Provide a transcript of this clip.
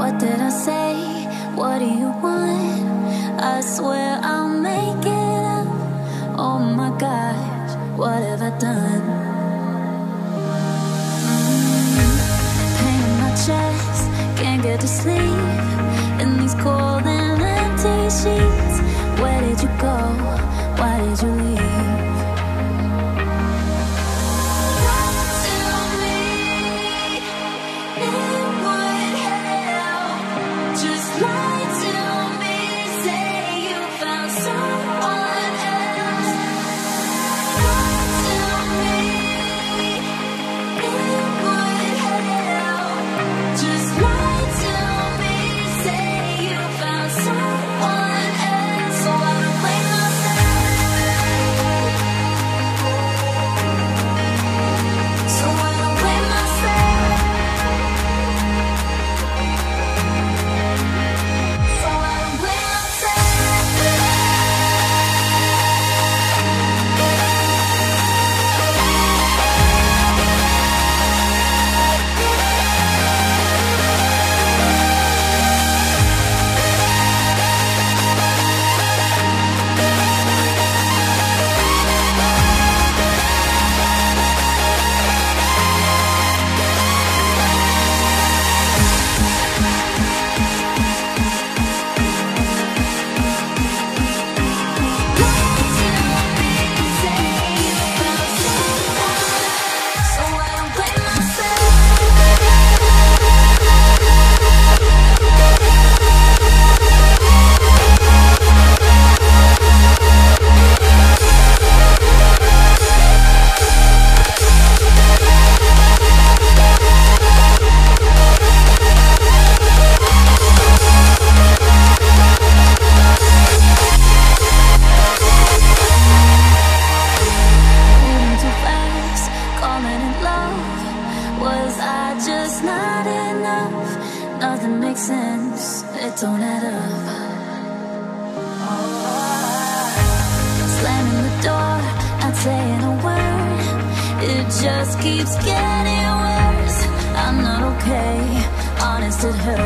What did I say? What do you want? I swear I'll make it up. Oh my gosh, what have I done? Pain in my chest, can't get to sleep in these cold and empty sheets. Where did you go? Why did you leave? Was I just not enough? Nothing makes sense, it don't add up. Slamming the door, not saying a word. It just keeps getting worse. I'm not okay, honest it hurts.